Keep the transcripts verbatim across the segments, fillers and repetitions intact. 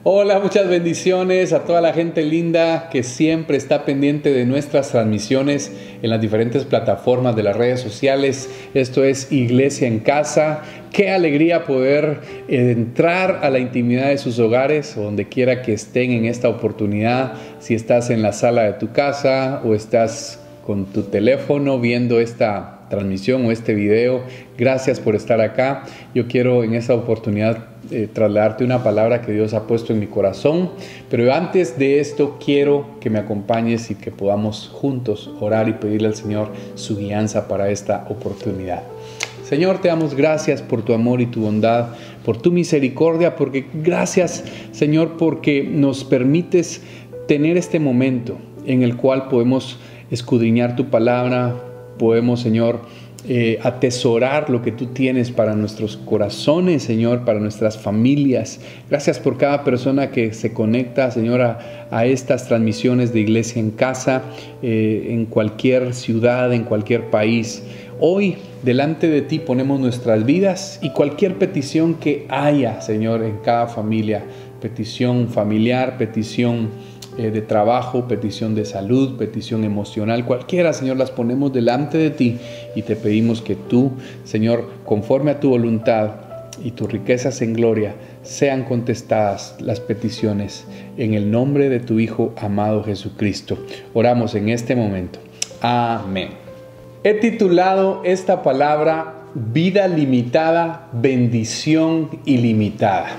Hola, muchas bendiciones a toda la gente linda que siempre está pendiente de nuestras transmisiones en las diferentes plataformas de las redes sociales. Esto es Iglesia en Casa. Qué alegría poder entrar a la intimidad de sus hogares, o donde quiera que estén en esta oportunidad. Si estás en la sala de tu casa o estás con tu teléfono viendo esta transmisión o este video, gracias por estar acá. Yo quiero en esta oportunidad eh, trasladarte una palabra que Dios ha puesto en mi corazón, pero antes de esto quiero que me acompañes y que podamos juntos orar y pedirle al Señor su guianza para esta oportunidad. Señor, te damos gracias por tu amor y tu bondad, por tu misericordia, porque gracias, Señor, porque nos permites tener este momento en el cual podemos escudriñar tu palabra, podemos, Señor, eh, atesorar lo que tú tienes para nuestros corazones, Señor, para nuestras familias. Gracias por cada persona que se conecta, Señor, a, a estas transmisiones de Iglesia en Casa, eh, en cualquier ciudad, en cualquier país. Hoy, delante de ti ponemos nuestras vidas y cualquier petición que haya, Señor, en cada familia. Petición familiar, petición Eh, de trabajo, petición de salud, petición emocional, cualquiera, Señor, las ponemos delante de ti y te pedimos que tú, Señor, conforme a tu voluntad y tus riquezas en gloria, sean contestadas las peticiones en el nombre de tu Hijo amado Jesucristo. Oramos en este momento. Amén. He titulado esta palabra Vida limitada, bendición ilimitada.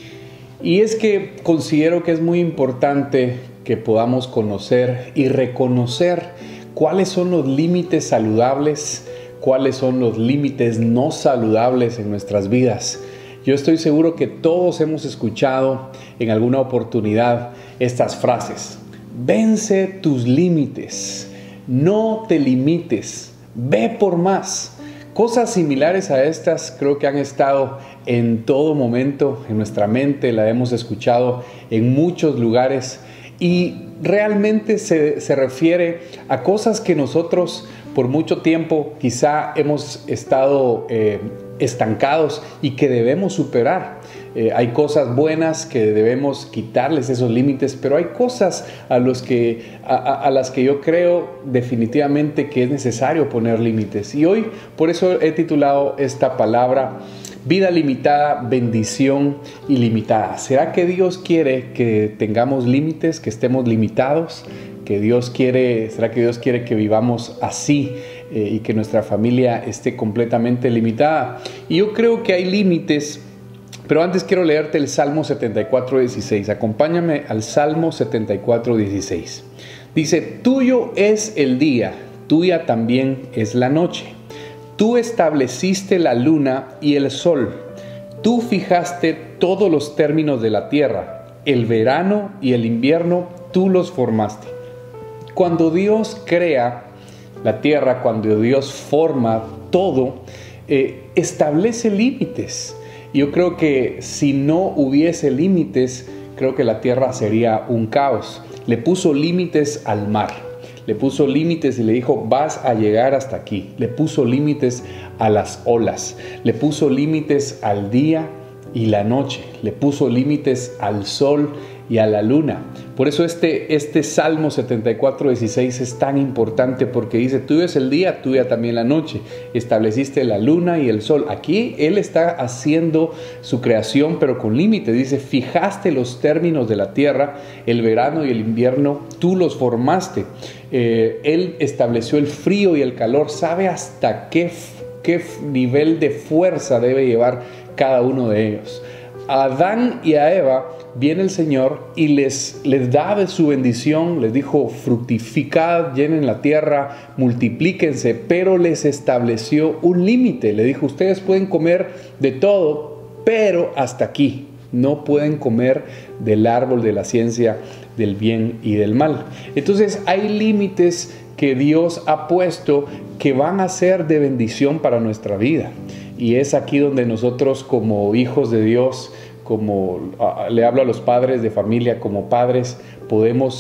Y es que considero que es muy importante que podamos conocer y reconocer cuáles son los límites saludables, cuáles son los límites no saludables en nuestras vidas. Yo estoy seguro que todos hemos escuchado en alguna oportunidad estas frases: vence tus límites, no te limites, ve por más. Cosas similares a estas creo que han estado en todo momento en nuestra mente, la hemos escuchado en muchos lugares y realmente se, se refiere a cosas que nosotros por mucho tiempo quizá hemos estado eh, estancados y que debemos superar. Eh, hay cosas buenas que debemos quitarles esos límites, pero hay cosas a, los que, a, a, a las que yo creo definitivamente que es necesario poner límites. Y hoy por eso he titulado esta palabra Vida limitada, bendición ilimitada. ¿Será que Dios quiere que tengamos límites, que estemos limitados? Que Dios quiere, ¿será que Dios quiere que vivamos así eh, y que nuestra familia esté completamente limitada? Y yo creo que hay límites. Pero antes quiero leerte el Salmo setenta y cuatro, dieciséis. Acompáñame al Salmo setenta y cuatro, dieciséis. Dice: tuyo es el día, tuya también es la noche. Tú estableciste la luna y el sol. Tú fijaste todos los términos de la tierra. El verano y el invierno tú los formaste. Cuando Dios crea la tierra, cuando Dios forma todo, eh, establece límites. Yo creo que si no hubiese límites, creo que la tierra sería un caos. Le puso límites al mar, le puso límites y le dijo: vas a llegar hasta aquí. Le puso límites a las olas, le puso límites al día y la noche, le puso límites al sol y a la luna. Por eso este, este Salmo setenta y cuatro, dieciséis es tan importante, porque dice: tuyo es el día, tuya también la noche. Estableciste la luna y el sol. Aquí Él está haciendo su creación, pero con límites. Dice: fijaste los términos de la tierra, el verano y el invierno, tú los formaste. Eh, él estableció el frío y el calor. Sabe hasta qué, qué nivel de fuerza debe llevar cada uno de ellos. A Adán y a Eva viene el Señor y les, les da de su bendición, les dijo: fructificad, llenen la tierra, multiplíquense, pero les estableció un límite. Le dijo: ustedes pueden comer de todo, pero hasta aquí. No pueden comer del árbol de la ciencia del bien y del mal. Entonces hay límites que Dios ha puesto que van a ser de bendición para nuestra vida. Y es aquí donde nosotros, como hijos de Dios, como uh, le hablo a los padres de familia, como padres, podemos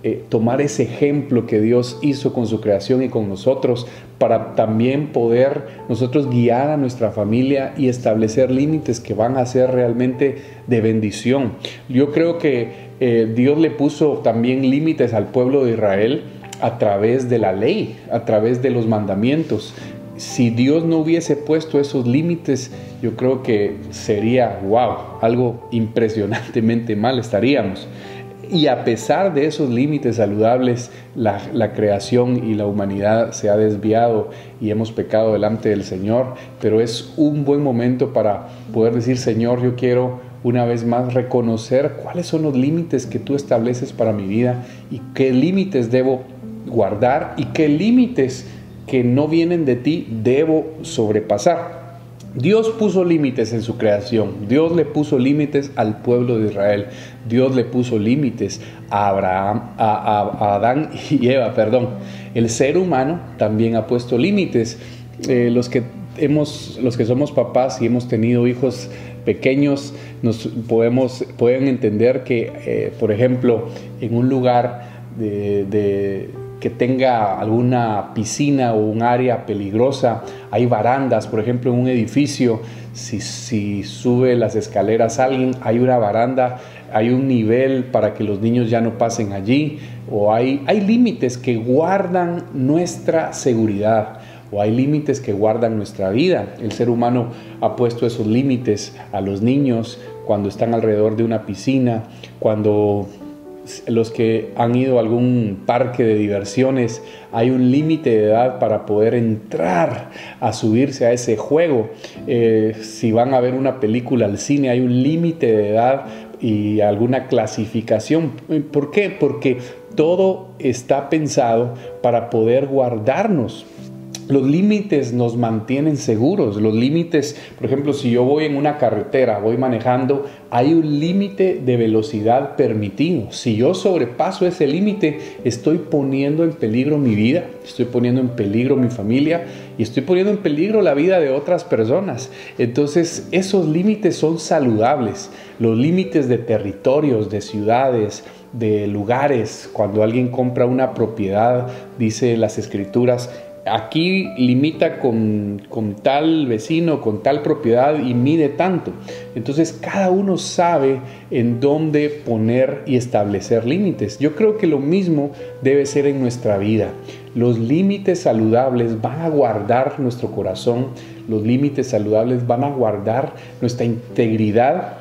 eh, tomar ese ejemplo que Dios hizo con su creación y con nosotros, para también poder nosotros guiar a nuestra familia y establecer límites que van a ser realmente de bendición. Yo creo que eh, Dios le puso también límites al pueblo de Israel a través de la ley, a través de los mandamientos. Si Dios no hubiese puesto esos límites, yo creo que sería, wow, algo impresionantemente mal estaríamos. Y a pesar de esos límites saludables, la, la creación y la humanidad se ha desviado y hemos pecado delante del Señor, pero es un buen momento para poder decir, Señor, yo quiero una vez más reconocer cuáles son los límites que tú estableces para mi vida y qué límites debo guardar y qué límites que no vienen de ti debo sobrepasar. Dios puso límites en su creación. Dios le puso límites al pueblo de Israel. Dios le puso límites a Abraham, a, a, a Adán y Eva, perdón. El ser humano también ha puesto límites. Eh, los que hemos, los que somos papás y hemos tenido hijos pequeños, nos podemos, pueden entender que, eh, por ejemplo, en un lugar de, de que tenga alguna piscina o un área peligrosa, hay barandas, por ejemplo, en un edificio, si, si sube las escaleras alguien, hay una baranda, hay un nivel para que los niños ya no pasen allí, o hay, hay límites que guardan nuestra seguridad, o hay límites que guardan nuestra vida. El ser humano ha puesto esos límites a los niños cuando están alrededor de una piscina, cuando los que han ido a algún parque de diversiones, hay un límite de edad para poder entrar a subirse a ese juego. Eh, si van a ver una película al cine, hay un límite de edad y alguna clasificación. ¿Por qué? Porque todo está pensado para poder guardarnos. Los límites nos mantienen seguros. Los límites, por ejemplo, si yo voy en una carretera, voy manejando, hay un límite de velocidad permitido. Si yo sobrepaso ese límite, estoy poniendo en peligro mi vida, estoy poniendo en peligro mi familia y estoy poniendo en peligro la vida de otras personas. Entonces, esos límites son saludables. Los límites de territorios, de ciudades, de lugares. Cuando alguien compra una propiedad, dice las Escrituras, aquí limita con, con tal vecino, con tal propiedad y mide tanto. Entonces cada uno sabe en dónde poner y establecer límites. Yo creo que lo mismo debe ser en nuestra vida. Los límites saludables van a guardar nuestro corazón, los límites saludables van a guardar nuestra integridad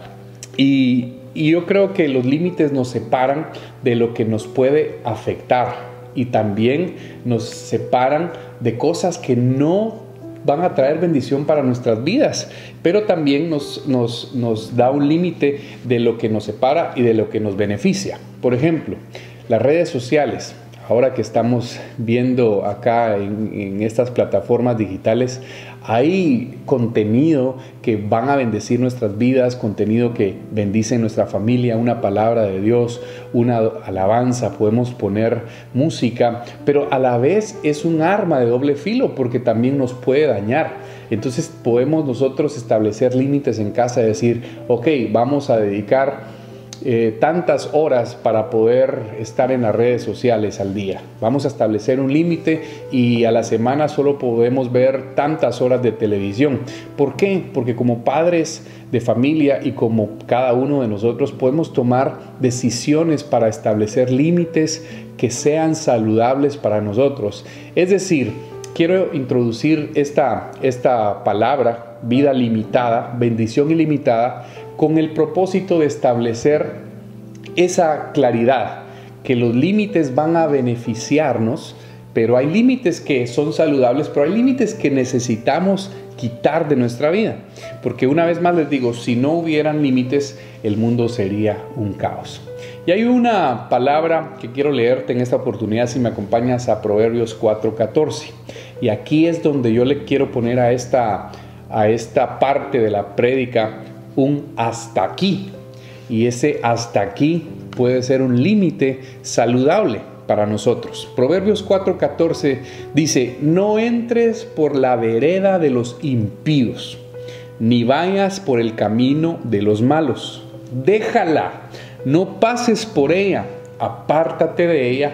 y, y yo creo que los límites nos separan de lo que nos puede afectar. Y también nos separan de cosas que no van a traer bendición para nuestras vidas, pero también nos, nos, nos da un límite de lo que nos separa y de lo que nos beneficia. Por ejemplo, las redes sociales. Ahora que estamos viendo acá en, en estas plataformas digitales, hay contenido que van a bendecir nuestras vidas, contenido que bendice nuestra familia, una palabra de Dios, una alabanza, podemos poner música, pero a la vez es un arma de doble filo porque también nos puede dañar. Entonces podemos nosotros establecer límites en casa y decir, ok, vamos a dedicar Eh, tantas horas para poder estar en las redes sociales al día. Vamos a establecer un límite y a la semana solo podemos ver tantas horas de televisión. ¿Por qué? Porque como padres de familia y como cada uno de nosotros podemos tomar decisiones para establecer límites que sean saludables para nosotros. Es decir, quiero introducir esta, esta palabra, vida limitada, bendición ilimitada, con el propósito de establecer esa claridad, que los límites van a beneficiarnos, pero hay límites que son saludables, pero hay límites que necesitamos quitar de nuestra vida. Porque una vez más les digo, si no hubieran límites, el mundo sería un caos. Y hay una palabra que quiero leerte en esta oportunidad, si me acompañas a Proverbios cuatro catorce. Y aquí es donde yo le quiero poner a esta, a esta parte de la prédica un hasta aquí, y ese hasta aquí puede ser un límite saludable para nosotros. Proverbios cuatro catorce dice, no entres por la vereda de los impíos, ni vayas por el camino de los malos. Déjala, no pases por ella, apártate de ella,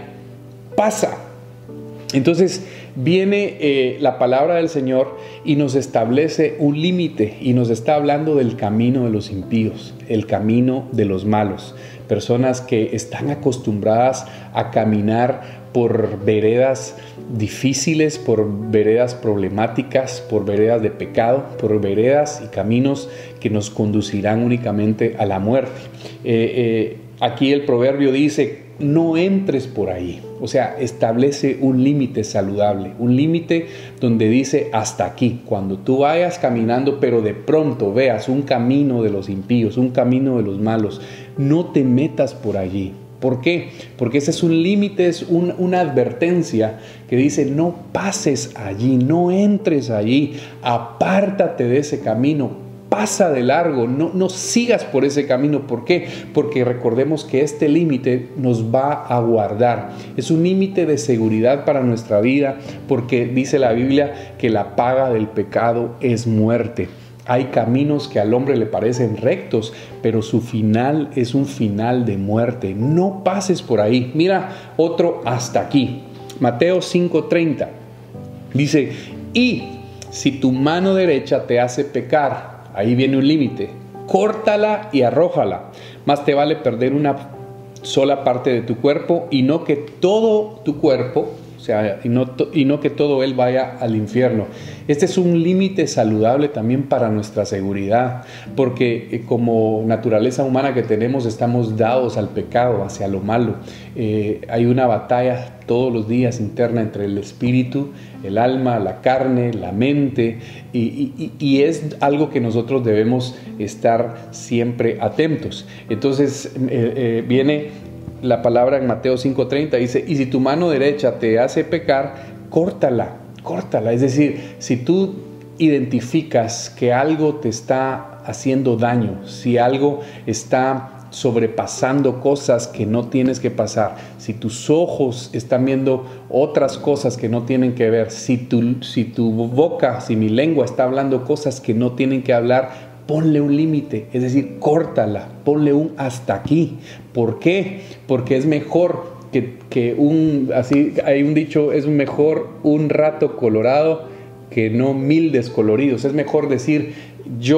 pasa. Entonces viene eh, la palabra del Señor y nos establece un límite y nos está hablando del camino de los impíos, el camino de los malos, personas que están acostumbradas a caminar por veredas difíciles, por veredas problemáticas, por veredas de pecado, por veredas y caminos que nos conducirán únicamente a la muerte. Eh, eh, aquí el proverbio dice: no entres por ahí. O sea, establece un límite saludable, un límite donde dice hasta aquí. Cuando tú vayas caminando, pero de pronto veas un camino de los impíos, un camino de los malos, no te metas por allí. ¿Por qué? Porque ese es un límite, es un, una advertencia que dice: no pases allí, no entres allí, apártate de ese camino. Pasa de largo, no, no sigas por ese camino. ¿Por qué? Porque recordemos que este límite nos va a guardar. Es un límite de seguridad para nuestra vida, porque dice la Biblia que la paga del pecado es muerte. Hay caminos que al hombre le parecen rectos, pero su final es un final de muerte. No pases por ahí. Mira otro hasta aquí. Mateo cinco treinta dice: y si tu mano derecha te hace pecar, ahí viene un límite, córtala y arrójala. Más te vale perder una sola parte de tu cuerpo y no que todo tu cuerpo, o sea, y no, y no que todo él vaya al infierno. Este es un límite saludable también para nuestra seguridad, porque eh, como naturaleza humana que tenemos, estamos dados al pecado, hacia lo malo. Eh, hay una batalla todos los días interna entre el espíritu, el alma, la carne, la mente, y, y, y es algo que nosotros debemos estar siempre atentos. Entonces eh, eh, viene la palabra en Mateo cinco treinta, dice: y si tu mano derecha te hace pecar, córtala, córtala. Es decir, si tú identificas que algo te está haciendo daño, si algo está sobrepasando cosas que no tienes que pasar, si tus ojos están viendo otras cosas que no tienen que ver, si tu, si tu boca, si mi lengua está hablando cosas que no tienen que hablar, ponle un límite, es decir, córtala, ponle un hasta aquí. ¿Por qué? Porque es mejor que, que un, así hay un dicho, es mejor un rato colorado que no mil descoloridos. Es mejor decir: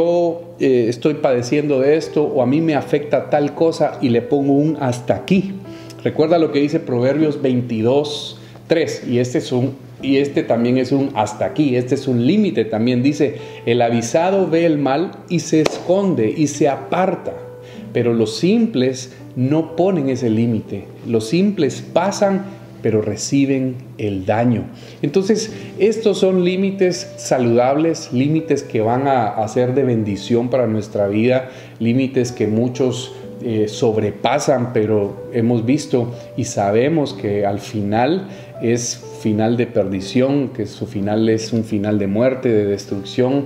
yo eh, estoy padeciendo de esto, o a mí me afecta tal cosa, y le pongo un hasta aquí. Recuerda lo que dice Proverbios veintidós tres, y este es un Y este también es un hasta aquí, este es un límite también. Dice: el avisado ve el mal y se esconde y se aparta, pero los simples no ponen ese límite. Los simples pasan, pero reciben el daño. Entonces, estos son límites saludables, límites que van a, a ser de bendición para nuestra vida, límites que muchos eh, sobrepasan, pero hemos visto y sabemos que al final es final de perdición, que su final es un final de muerte, de destrucción,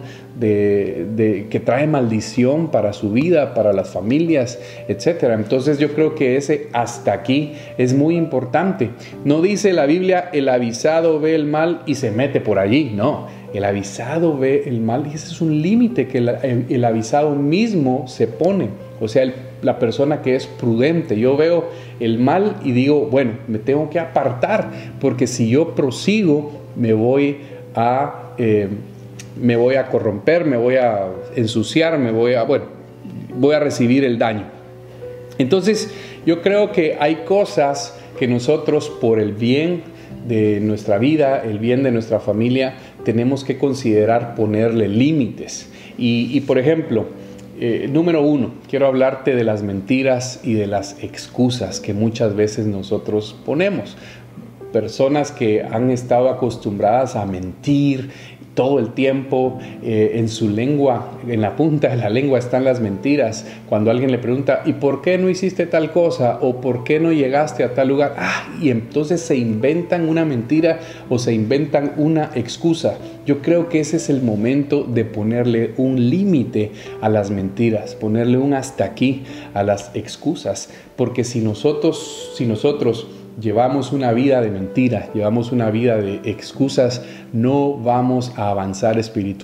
de, de, que trae maldición para su vida, para las familias, etcétera. Entonces yo creo que ese hasta aquí es muy importante. No dice la Biblia: el avisado ve el mal y se mete por allí. No, el avisado ve el mal, y ese es un límite que el, el, el avisado mismo se pone. O sea, el, la persona que es prudente. Yo veo el mal y digo: bueno, me tengo que apartar, porque si yo prosigo me voy a, eh, me voy a corromper, me voy a ensuciar, me voy a, bueno, voy a recibir el daño. Entonces, yo creo que hay cosas que nosotros, por el bien de nuestra vida, el bien de nuestra familia, tenemos que considerar ponerle límites. Y, y por ejemplo, Eh, número uno, quiero hablarte de las mentiras y de las excusas que muchas veces nosotros ponemos. Personas que han estado acostumbradas a mentir todo el tiempo, eh, en su lengua, en la punta de la lengua están las mentiras. Cuando alguien le pregunta: ¿y por qué no hiciste tal cosa? ¿O por qué no llegaste a tal lugar? Ah, y entonces se inventan una mentira o se inventan una excusa. Yo creo que ese es el momento de ponerle un límite a las mentiras, ponerle un hasta aquí a las excusas, porque si nosotros, si nosotros llevamos una vida de mentira, llevamos una vida de excusas, no vamos a avanzar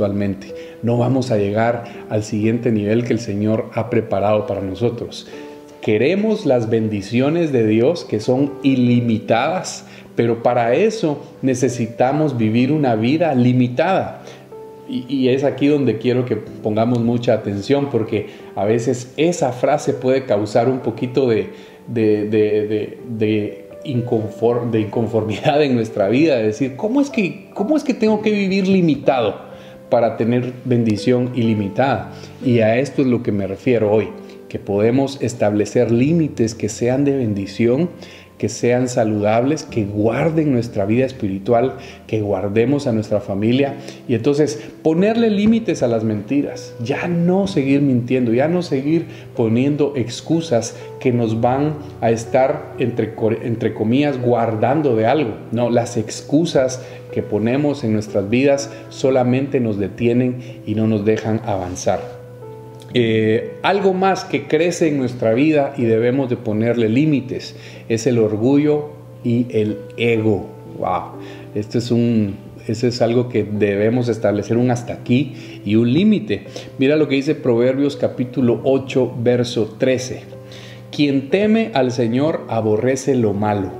espiritualmente, no vamos a llegar al siguiente nivel que el Señor ha preparado para nosotros. Queremos las bendiciones de Dios que son ilimitadas, pero para eso necesitamos vivir una vida limitada. Y, y es aquí donde quiero que pongamos mucha atención, porque a veces esa frase puede causar un poquito de, de, de, de, de, inconform, de inconformidad en nuestra vida, de decir, ¿cómo es que, cómo es que tengo que vivir limitado para tener bendición ilimitada? Y a esto es lo que me refiero hoy, que podemos establecer límites que sean de bendición, que sean saludables, que guarden nuestra vida espiritual, que guardemos a nuestra familia. Y entonces ponerle límites a las mentiras, ya no seguir mintiendo, ya no seguir poniendo excusas que nos van a estar, entre, entre comillas, guardando de algo. No, las excusas que ponemos en nuestras vidas solamente nos detienen y no nos dejan avanzar. Eh, algo más que crece en nuestra vida y debemos de ponerle límites es el orgullo y el ego. Wow, esto es un, eso es algo que debemos establecer un hasta aquí y un límite. Mira lo que dice Proverbios capítulo ocho, verso trece. Quien teme al Señor aborrece lo malo.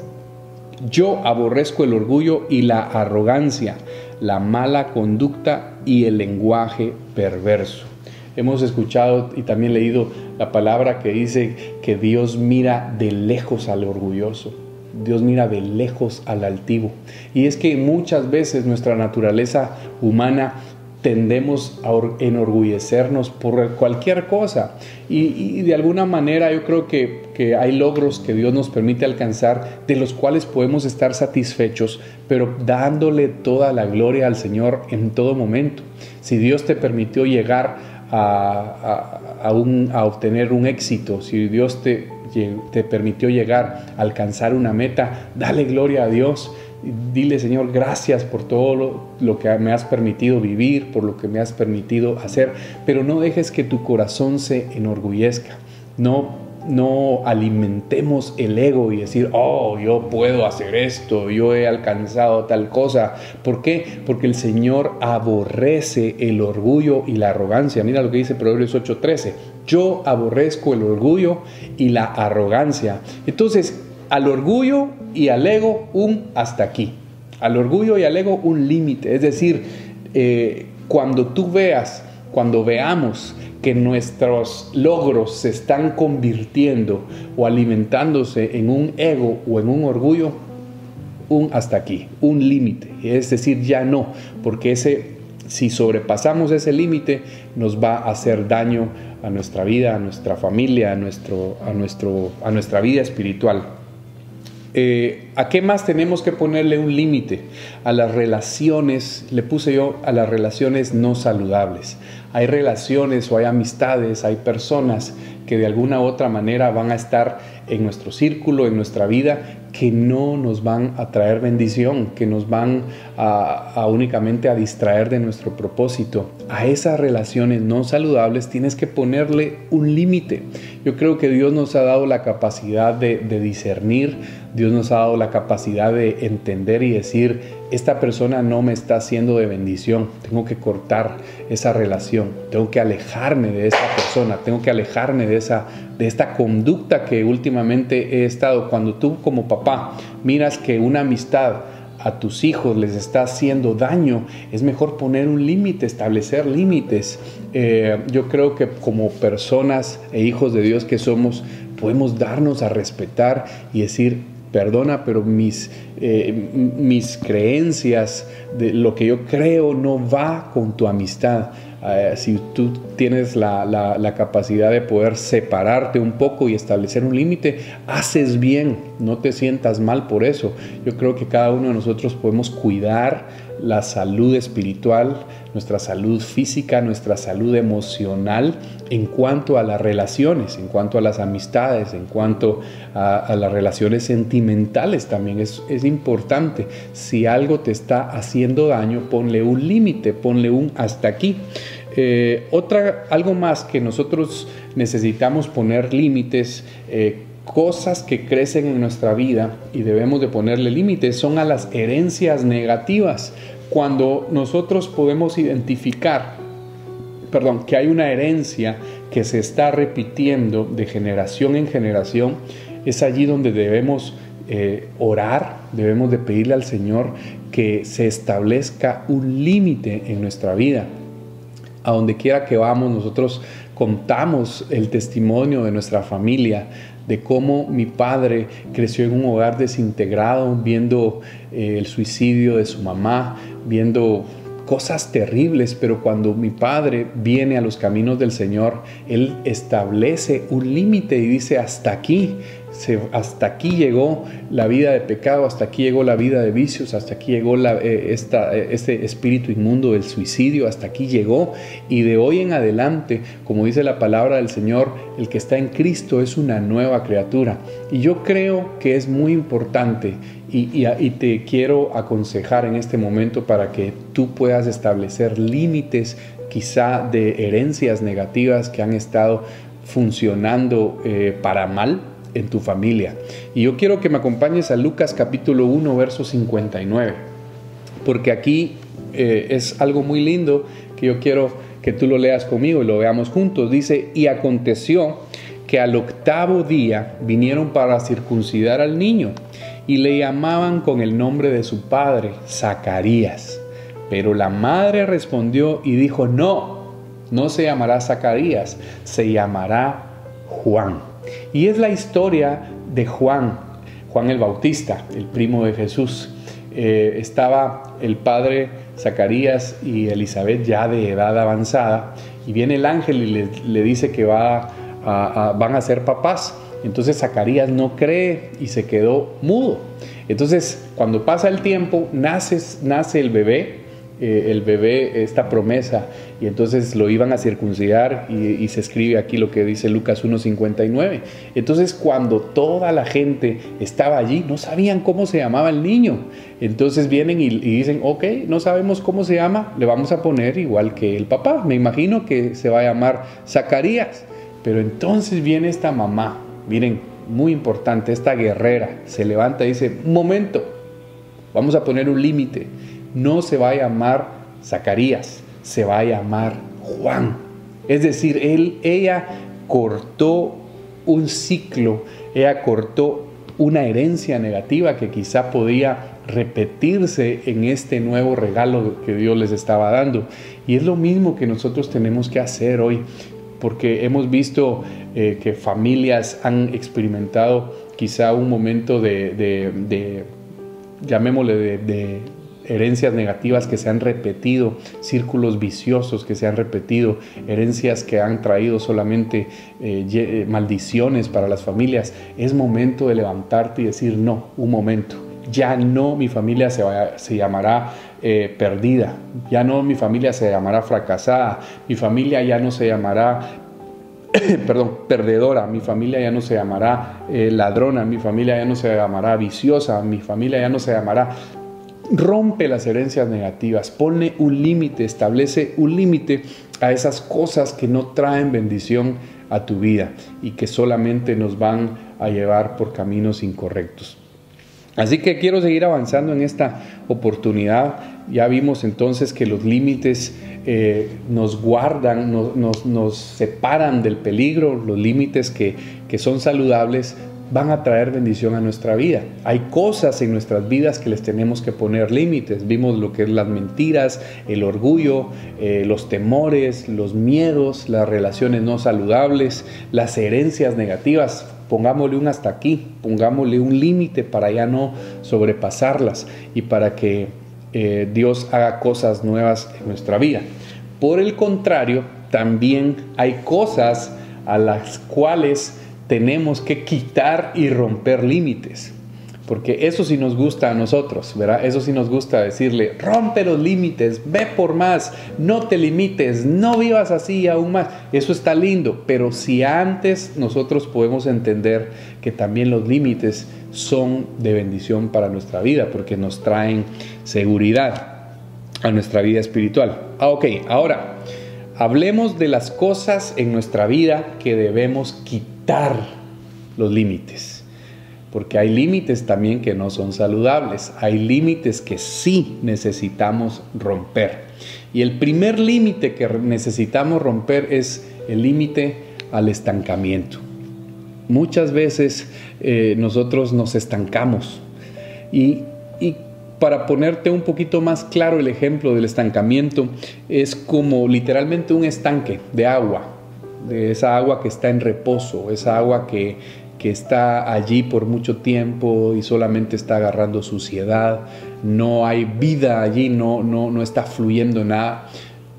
Yo aborrezco el orgullo y la arrogancia, la mala conducta y el lenguaje perverso. Hemos escuchado y también leído la palabra que dice que Dios mira de lejos al orgulloso. Dios mira de lejos al altivo. Y es que muchas veces nuestra naturaleza humana tendemos a enorgullecernos por cualquier cosa. Y, y de alguna manera yo creo que, que hay logros que Dios nos permite alcanzar, de los cuales podemos estar satisfechos, pero dándole toda la gloria al Señor en todo momento. Si Dios te permitió llegar A, a, a, un, a obtener un éxito, si Dios te, te permitió llegar a alcanzar una meta, dale gloria a Dios. Dile, Señor, gracias por todo lo, lo que me has permitido vivir, por lo que me has permitido hacer, pero no dejes que tu corazón se enorgullezca. No No alimentemos el ego y decir, oh, yo puedo hacer esto, yo he alcanzado tal cosa. ¿Por qué? Porque el Señor aborrece el orgullo y la arrogancia. Mira lo que dice Proverbios ocho trece. Yo aborrezco el orgullo y la arrogancia. Entonces, al orgullo y al ego, un hasta aquí. Al orgullo y al ego, un límite. Es decir, eh, cuando tú veas, cuando veamos que nuestros logros se están convirtiendo o alimentándose en un ego o en un orgullo, un hasta aquí, un límite. Es decir, ya no, porque ese, si sobrepasamos ese límite, nos va a hacer daño a nuestra vida, a nuestra familia, a, nuestro, a, nuestro, a nuestra vida espiritual. Eh, ¿A qué más tenemos que ponerle un límite? A las relaciones, le puse yo a las relaciones no saludables. Hay relaciones o hay amistades, hay personas que de alguna u otra manera van a estar en nuestro círculo, en nuestra vida, que no nos van a traer bendición, que nos van a, a únicamente a distraer de nuestro propósito. A esas relaciones no saludables tienes que ponerle un límite. Yo creo que Dios nos ha dado la capacidad de, de discernir, Dios nos ha dado la capacidad de entender y decir, esta persona no me está haciendo de bendición, tengo que cortar esa relación, tengo que alejarme de esta persona, tengo que alejarme de, esa, de esta conducta que últimamente he estado. Cuando tú como papá miras que una amistad a tus hijos les está haciendo daño, es mejor poner un límite, establecer límites. Eh, yo creo que como personas e hijos de Dios que somos, podemos darnos a respetar y decir, perdona, pero mis, eh, mis creencias, de lo que yo creo no va con tu amistad. Uh, si tú tienes la, la, la capacidad de poder separarte un poco y establecer un límite, haces bien, no te sientas mal por eso. Yo creo que cada uno de nosotros podemos cuidar la salud espiritual, nuestra salud física, nuestra salud emocional en cuanto a las relaciones, en cuanto a las amistades, en cuanto a, a las relaciones sentimentales también. Es, es importante. Si algo te está haciendo daño, ponle un límite, ponle un hasta aquí. Eh, otra, algo más que nosotros necesitamos poner límites, eh, cosas que crecen en nuestra vida y debemos de ponerle límites, son a las herencias negativas. Cuando nosotros podemos identificar, perdón, que hay una herencia que se está repitiendo de generación en generación, es allí donde debemos eh, orar, debemos de pedirle al Señor que se establezca un límite en nuestra vida. A donde quiera que vamos, nosotros contamos el testimonio de nuestra familia, de cómo mi padre creció en un hogar desintegrado, viendo eh, el suicidio de su mamá, viendo cosas terribles, pero cuando mi padre viene a los caminos del Señor, Él establece un límite y dice: hasta aquí, se, hasta aquí llegó la vida de pecado, hasta aquí llegó la vida de vicios, hasta aquí llegó la, eh, esta, eh, este espíritu inmundo del suicidio, hasta aquí llegó, y de hoy en adelante, como dice la palabra del Señor, el que está en Cristo es una nueva criatura. Y yo creo que es muy importante y, y, y te quiero aconsejar en este momento para que tú puedas establecer límites quizá de herencias negativas que han estado funcionando eh, para mal en tu familia. Y yo quiero que me acompañes a Lucas capítulo uno, verso cincuenta y nueve, porque aquí eh, es algo muy lindo que yo quiero que tú lo leas conmigo y lo veamos juntos. Dice: y aconteció que al octavo día vinieron para circuncidar al niño y le llamaban con el nombre de su padre, Zacarías. Pero la madre respondió y dijo: no, no se llamará Zacarías, se llamará Juan. Y es la historia de Juan, Juan el Bautista, el primo de Jesús. Eh, estaba el padre Zacarías y Elizabeth ya de edad avanzada, y viene el ángel y le, le dice que va a, a, van a ser papás. Entonces Zacarías no cree y se quedó mudo. Entonces, cuando pasa el tiempo, nace, nace el bebé, eh, el bebé, esta promesa, y entonces lo iban a circuncidar, y, y se escribe aquí lo que dice Lucas uno cincuenta y nueve. Entonces, cuando toda la gente estaba allí, no sabían cómo se llamaba el niño. Entonces vienen y, y dicen: ok, no sabemos cómo se llama, le vamos a poner igual que el papá. Me imagino que se va a llamar Zacarías. Pero entonces viene esta mamá, miren, muy importante, esta guerrera, se levanta y dice: un momento, vamos a poner un límite. No se va a llamar Zacarías, se va a llamar Juan. Es decir, él, ella cortó un ciclo, ella cortó una herencia negativa que quizá podía repetirse en este nuevo regalo que Dios les estaba dando. Y es lo mismo que nosotros tenemos que hacer hoy, porque hemos visto eh, que familias han experimentado quizá un momento de, de, de llamémosle, de, de herencias negativas que se han repetido, círculos viciosos que se han repetido, herencias que han traído solamente eh, maldiciones para las familias. Es momento de levantarte y decir: no, un momento, ya no mi familia se, va, se llamará eh, perdida, ya no mi familia se llamará fracasada, mi familia ya no se llamará perdón, perdedora, mi familia ya no se llamará eh, ladrona, mi familia ya no se llamará viciosa, mi familia ya no se llamará. Rompe las herencias negativas, pone un límite, establece un límite a esas cosas que no traen bendición a tu vida y que solamente nos van a llevar por caminos incorrectos. Así que quiero seguir avanzando en esta oportunidad. Ya vimos entonces que los límites eh, nos guardan, nos, nos, nos separan del peligro. Los límites que, que son saludables van a traer bendición a nuestra vida. Hay cosas en nuestras vidas que les tenemos que poner límites. Vimos lo que es las mentiras, el orgullo, eh, los temores, los miedos, las relaciones no saludables, las herencias negativas. Pongámosle un hasta aquí, pongámosle un límite para ya no sobrepasarlas y para que eh, Dios haga cosas nuevas en nuestra vida. Por el contrario, también hay cosas a las cuales tenemos que quitar y romper límites, porque eso sí nos gusta a nosotros, ¿verdad? Eso sí nos gusta decirle: rompe los límites, ve por más, no te limites, no vivas así aún más. Eso está lindo, pero si antes nosotros podemos entender que también los límites son de bendición para nuestra vida, porque nos traen seguridad a nuestra vida espiritual. Ah, ok, ahora hablemos de las cosas en nuestra vida que debemos quitar los límites, porque hay límites también que no son saludables, hay límites que sí necesitamos romper. Y el primer límite que necesitamos romper es el límite al estancamiento. Muchas veces eh, nosotros nos estancamos y, y para ponerte un poquito más claro el ejemplo del estancamiento, es como literalmente un estanque de agua, de esa agua que está en reposo, esa agua que, que está allí por mucho tiempo y solamente está agarrando suciedad, no hay vida allí, no, no, no está fluyendo nada,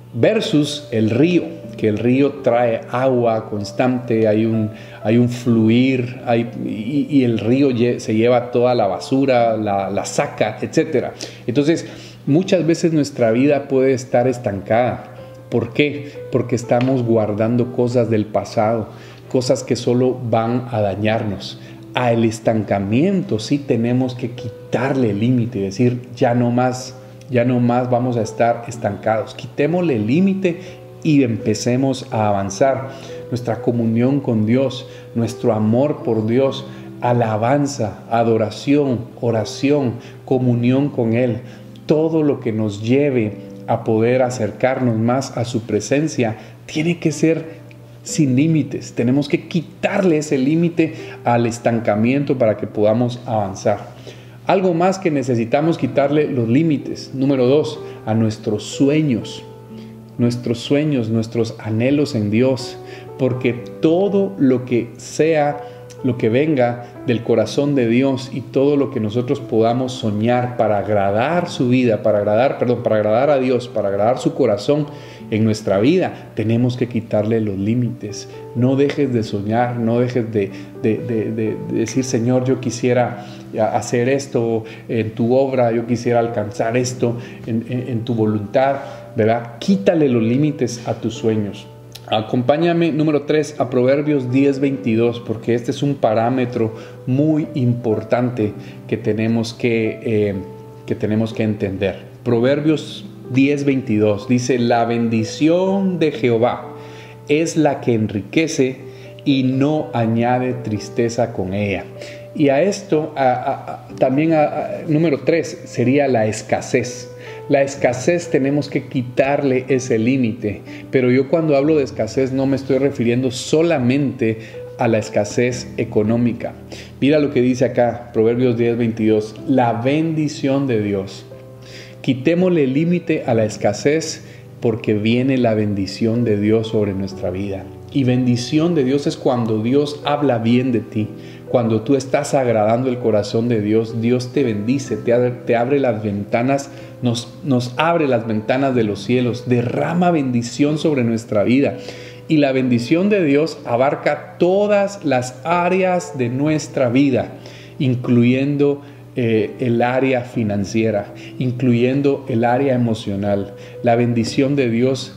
versus el río, que el río trae agua constante, hay un, hay un fluir, hay, y, y el río lle- se lleva toda la basura, la, la saca, etcétera. Entonces, muchas veces nuestra vida puede estar estancada. ¿Por qué? Porque estamos guardando cosas del pasado, cosas que solo van a dañarnos. Al estancamiento sí tenemos que quitarle el límite y decir, ya no más, ya no más vamos a estar estancados. Quitémosle el límite y empecemos a avanzar. Nuestra comunión con Dios, nuestro amor por Dios, alabanza, adoración, oración, comunión con Él, todo lo que nos lleve a poder acercarnos más a su presencia, tiene que ser sin límites. Tenemos que quitarle ese límite al estancamiento para que podamos avanzar. Algo más que necesitamos quitarle los límites. Número dos, a nuestros sueños. Nuestros sueños, nuestros anhelos en Dios, porque todo lo que sea, lo que venga del corazón de Dios y todo lo que nosotros podamos soñar para agradar su vida, para agradar, perdón, para agradar a Dios, para agradar su corazón en nuestra vida, tenemos que quitarle los límites. No dejes de soñar, no dejes de, de, de, de, de decir, Señor, yo quisiera hacer esto en tu obra, yo quisiera alcanzar esto en, en, en tu voluntad, ¿verdad? Quítale los límites a tus sueños. Acompáñame, número tres, a Proverbios diez veintidós, porque este es un parámetro muy importante que tenemos que, eh, que tenemos que entender. Proverbios diez veintidós dice, la bendición de Jehová es la que enriquece y no añade tristeza con ella. Y a esto, a, a, a, también a, a, número tres, sería la escasez. La escasez tenemos que quitarle ese límite, pero yo cuando hablo de escasez no me estoy refiriendo solamente a la escasez económica. Mira lo que dice acá, Proverbios diez veintidós, la bendición de Dios. Quitémosle el límite a la escasez porque viene la bendición de Dios sobre nuestra vida. Y bendición de Dios es cuando Dios habla bien de ti. Cuando tú estás agradando el corazón de Dios, Dios te bendice, te abre, te abre las ventanas, nos, nos abre las ventanas de los cielos, derrama bendición sobre nuestra vida. Y la bendición de Dios abarca todas las áreas de nuestra vida, incluyendo eh, el área financiera, incluyendo el área emocional. La bendición de Dios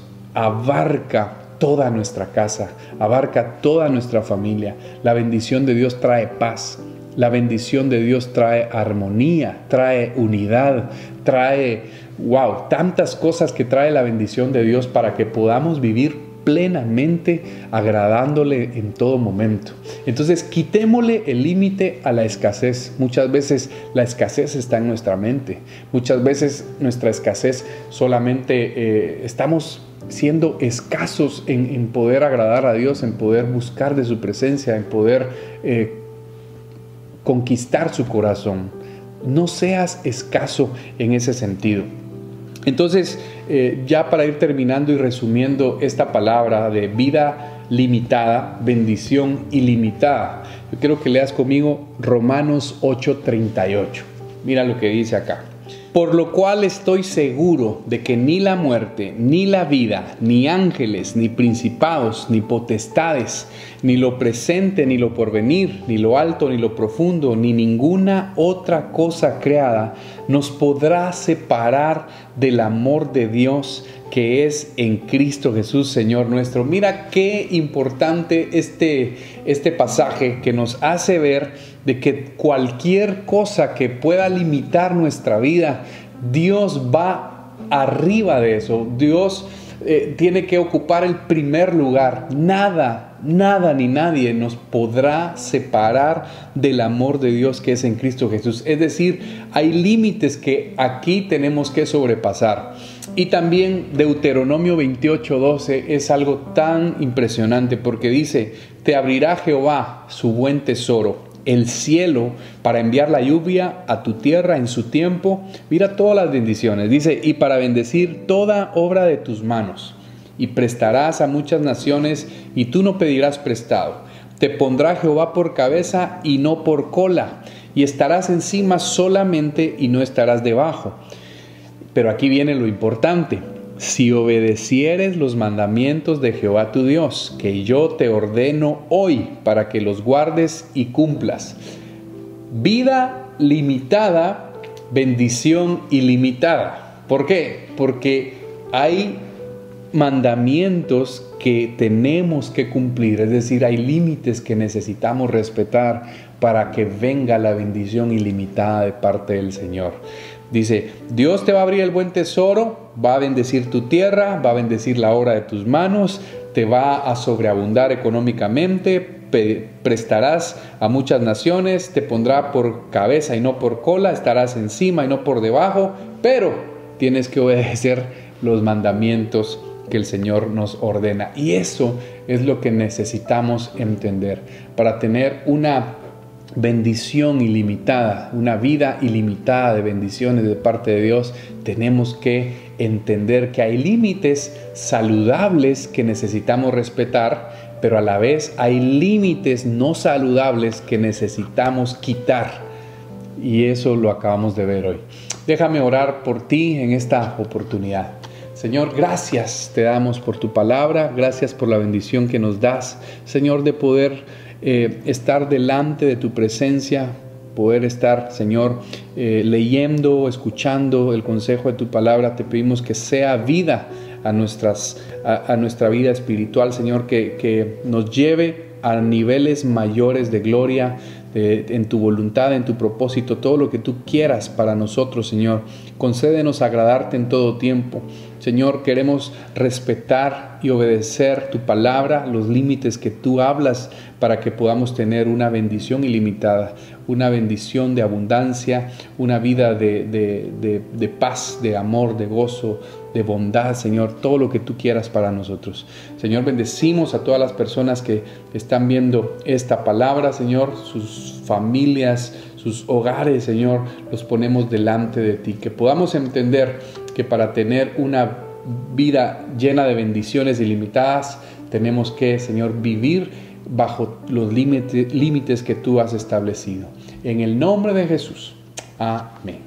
abarca toda nuestra casa, abarca toda nuestra familia. La bendición de Dios trae paz. La bendición de Dios trae armonía, trae unidad, trae, wow, tantas cosas que trae la bendición de Dios para que podamos vivir plenamente agradándole en todo momento. Entonces, quitémosle el límite a la escasez. Muchas veces la escasez está en nuestra mente. Muchas veces nuestra escasez solamente eh, estamos siendo escasos en, en poder agradar a Dios, en poder buscar de su presencia, en poder eh, conquistar su corazón. No seas escaso en ese sentido. Entonces, eh, ya para ir terminando y resumiendo esta palabra de vida limitada, bendición ilimitada, yo quiero que leas conmigo Romanos ocho treinta y ocho. Mira lo que dice acá. Por lo cual estoy seguro de que ni la muerte, ni la vida, ni ángeles, ni principados, ni potestades, ni lo presente, ni lo porvenir, ni lo alto, ni lo profundo, ni ninguna otra cosa creada nos podrá separar del amor de Dios que es en Cristo Jesús, Señor nuestro. Mira qué importante este, este pasaje que nos hace ver de que cualquier cosa que pueda limitar nuestra vida, Dios va arriba de eso. Dios eh, tiene que ocupar el primer lugar. Nada, nada ni nadie nos podrá separar del amor de Dios que es en Cristo Jesús. Es decir, hay límites que aquí tenemos que sobrepasar. Y también Deuteronomio veintiocho doce es algo tan impresionante porque dice: te abrirá Jehová su buen tesoro, el cielo, para enviar la lluvia a tu tierra en su tiempo. Mira todas las bendiciones. Dice: y para bendecir toda obra de tus manos. Y prestarás a muchas naciones, y tú no pedirás prestado. Te pondrá Jehová por cabeza y no por cola, y estarás encima solamente y no estarás debajo. Pero aquí viene lo importante: si obedecieres los mandamientos de Jehová tu Dios, que yo te ordeno hoy para que los guardes y cumplas. Vida limitada, bendición ilimitada. ¿Por qué? Porque hay mandamientos que tenemos que cumplir, es decir, hay límites que necesitamos respetar para que venga la bendición ilimitada de parte del Señor. Dice: Dios te va a abrir el buen tesoro, va a bendecir tu tierra, va a bendecir la obra de tus manos, te va a sobreabundar económicamente, pe- prestarás a muchas naciones, te pondrá por cabeza y no por cola, estarás encima y no por debajo, pero tienes que obedecer los mandamientos que el Señor nos ordena. Y eso es lo que necesitamos entender para tener una bendición ilimitada, una vida ilimitada de bendiciones de parte de Dios. Tenemos que entender que hay límites saludables que necesitamos respetar, pero a la vez hay límites no saludables que necesitamos quitar. Y eso lo acabamos de ver hoy. Déjame orar por ti en esta oportunidad. Señor, gracias te damos por tu palabra, gracias por la bendición que nos das, Señor, de poder eh, estar delante de tu presencia, poder estar, Señor, eh, leyendo, escuchando el consejo de tu palabra. Te pedimos que sea vida a, nuestras, a, a nuestra vida espiritual, Señor, que, que nos lleve a niveles mayores de gloria, de, en tu voluntad, en tu propósito, todo lo que tú quieras para nosotros, Señor. Concédenos agradarte en todo tiempo. Señor, queremos respetar y obedecer tu palabra, los límites que tú hablas, para que podamos tener una bendición ilimitada, una bendición de abundancia, una vida de, de, de, de paz, de amor, de gozo, de bondad, Señor, todo lo que tú quieras para nosotros. Señor, bendecimos a todas las personas que están viendo esta palabra, Señor, sus familias, sus hogares, Señor, los ponemos delante de ti. Que podamos entender que para tener una vida llena de bendiciones ilimitadas, tenemos que, Señor, vivir bajo los límites, límites que tú has establecido. En el nombre de Jesús. Amén.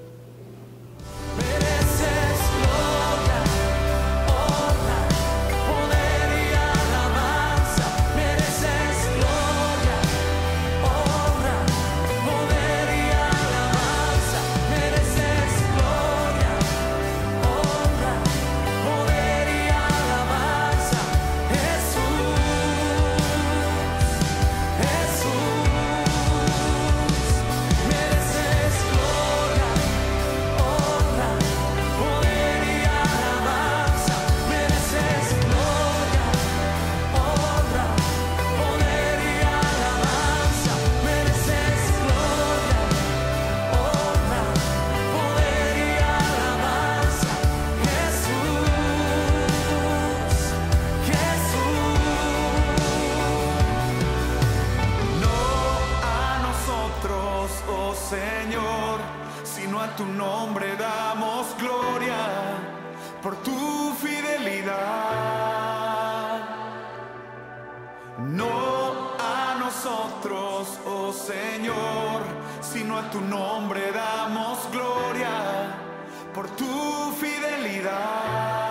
Señor, sino a tu nombre damos gloria por tu fidelidad. No a nosotros, oh Señor, sino a tu nombre damos gloria por tu fidelidad.